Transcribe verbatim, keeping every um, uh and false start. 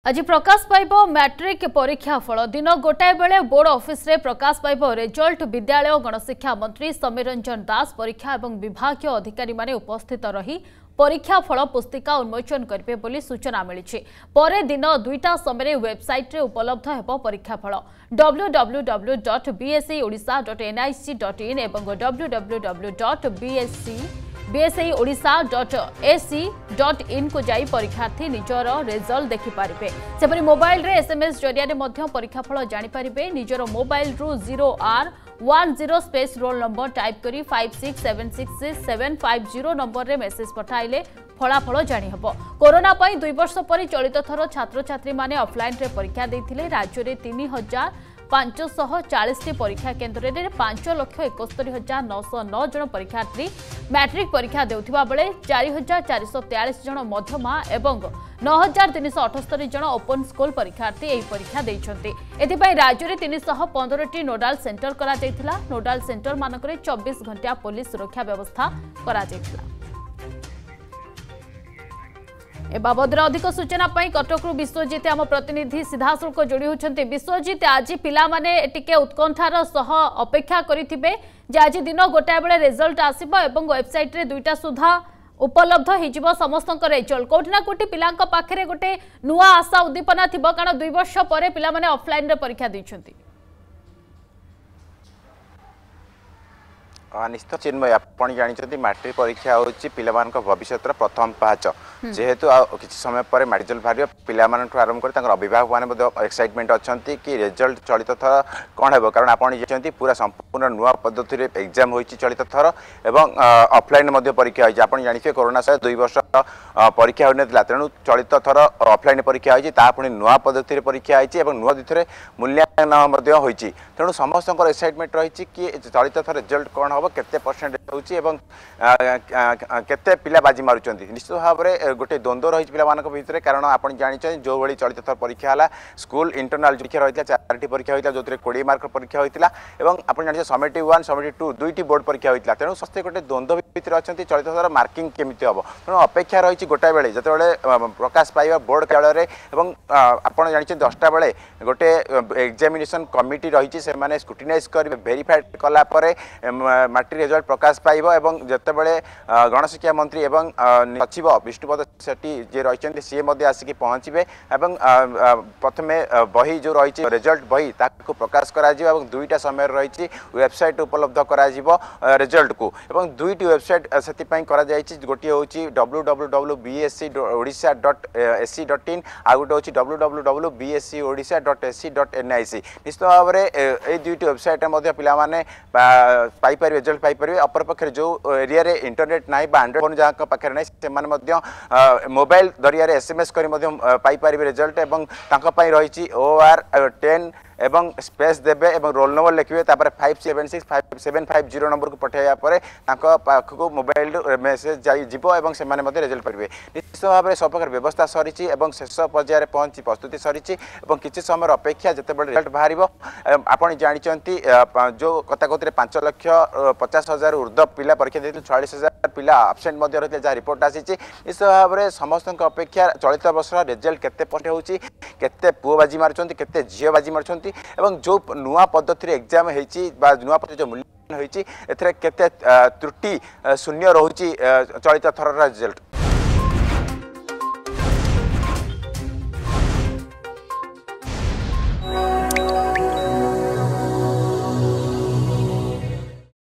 आज प्रकाश पाइब मैट्रिक परीक्षा फल दिन गोटाए बेले बोर्ड ऑफिस रे प्रकाश पाइब रिजल्ट। विद्यालय और गणशिक्षा मंत्री समीर रंजन दास परीक्षा और विभागीय अधिकारी माने उपस्थित रही परीक्षा फल पुस्तिका उन्मोचन करेंगे बोली सूचना मिली। परे दिन दुईटा समय वेबसाइट रे उपलब्ध हेबो परीक्षा फल W W W dot B S E Odisha dot N I C dot in एवं W W W dot B S E B S E Odisha dot A C dot in को जाई परीक्षार्थी निजर रिजल्ट देखिपारे। सेपरी मोबाइल रे एसएमएस जरिया परीक्षा फल जानीपारे। निजर मोबाइल रु zero R one zero space roll number type करी five six seven six seven five zero number रे मेसेज पठाइले फलाफल जानी हबो। कोरोना पई दुई वर्ष पर चलित थर छात्र छात्री माने ऑफलाइन रे परीक्षा देथिले। राज्य रे तीन हजार पांच सौ चालीस परीक्षा केन्द्र में पांच लक्ष एकस्तरी हजार नौश नौ जन परीक्षार्थी मैट्रिक परीक्षा देउथिबा बेले चार हजार चार सौ तेयालीस जन मध्यमा एवं नौ हजार तीन सौ अठस्तरी जन ओपन स्कूल परीक्षार्थी यही परीक्षा देइछन्ति। एथिपाई राज्य में तीन सौ पंद्रह टी नोडाल सेंटर करा जायथिला। नोडाल सेंटर मानकरे चौबीस घंटा पुलिस सुरक्षा व्यवस्था करा जायथिला। ए बाबद अधिक सूचना पाई कटकरू विश्वजित आम प्रतिनिधि सीधासुल्क जोड़ी होती। विश्वजित आज पिला माने टिके उत्कंठार सह अपेक्षा करिथिबे जे आज दिन गोटाए बेले रिजल्ट आसीबो एवं वेबसाइट रे दुईटा सुधा उपलब्ध होइजिबो समस्तक रिजल्ट। कोठी ना कोठी पिलांक पाखरे गोटे नुआ आशा उद्दीपना थिबो कारण दुई वर्ष परे पिला माने ऑफलाइन रे परीक्षा दैछन्ति। निश्चित चिन्मय आपण जानी मैट्रिक परीक्षा हूँ पिलामान भविष्य प्रथम पाहच जेहेतु किसी समय पर रिजल्ट बाहर पिला आरंभ कर अभिभावक मैंने एक्साइटमेंट अच्छा कि रिजल्ट चलित थर कौन है कारण आप पूरा संपूर्ण नुआ पद्धति एग्जाम हो चलित थर एवं ऑफलाइन परीक्षा होती आप जानी कोरोना सहित दुई वर्ष परीक्षा होता तेणु चलित थर ऑफलाइन परीक्षा होती पुणी नुआ पद्धति परीक्षा होती नुआ तिथि मूल्यांकन होती तेणु समस्त एक्साइटमेंट रही कि चलित थर रिजल्ट कौन हम केते परसेंट होची केते पिला बाजी मारुचंती। निश्चित भाव में गोटे द्वंद्व रही पिला भितर कारण आप जानी जो भाई चलित थर परीक्षा है स्कूल इंटरनाल परीक्षा रही चार परीक्षा होता जो बीस मार्क परीक्षा होता और आप जानी समेटी वन समेटी टू दुईटी बोर्ड परीक्षा होता तेणु समस्ते गोटे द्वंद्व भितर अच्छा चलित थर मार्किंग केमी हम तेणु अपेक्षा रही गोटाए बेले जो प्रकाश पाइबा बोर्ड काल आप जानी दसटा बेले गोटे एग्जामिनेशन कमिटी रही से स्क्रूटिनाइज कर वेरीफाइड कलापर मैट्रिक रिजल्ट प्रकाश पाइब एवं जितेबले गणशिक्षा मंत्री एवं सचिव विष्णुपद सेठी जे रही सी आसिक पहुँचे एवं प्रथम बही जो रही रिजल्ट बही ताकू प्रकाश करा दुईटा समय रही वेबसाइट उपलब्ध करा रिजल्ट को एवं दुईटी वेबसाइट से गोटे हूँ W W W B S E Odisha dot A C dot in आ गोटे हूँ W W W B S E Odisha dot A C dot N I C. निश्चित भाव में ये दुईटी वेबसाइट पे पाइपर रिजल्ट पाइपर अपर पक्षे जो एरिया रे इंटरनेट ना आंड्रॉइड फोन जहाँ पाखे ना से मोबाइल जरिया एसएमएस कर पाइपर रिजल्ट एवं रही ओ आर टेन एवं स्पेस देबे एवं रोल नंबर लिखे तापर five seven six five seven five zero number को पठाइया पाखक मोबाइल मेसेज जाइबो एवं से रिजल्ट पारे। निश्चित भाव में सब प्रकार व्यवस्था सरी शेष पर्यायर पहुँची प्रस्तुति सरी किसी समय अपेक्षा जिते रिजल्ट बाहर आप जानते जो कथा कहते पांच लक्ष पचास हजार ऊर्ध्व पिला परीक्षा देते चालीस हजार पिला आबसेंट रही जहाँ रिपोर्ट आसी। निश्चित भाव में समस्त अपेक्षा चलित वर्ष रिजल्ट केते परसेंट होची केते पुओ बाजी मारुचंती केते झियो बाजी मारुचंती एवं जो नुआ पद्धति एग्जाम होती नुआ पद्धति जो मूल्यांकन होती एथरे केते त्रुटि शून्य रोची चलित थर रिजल्ट।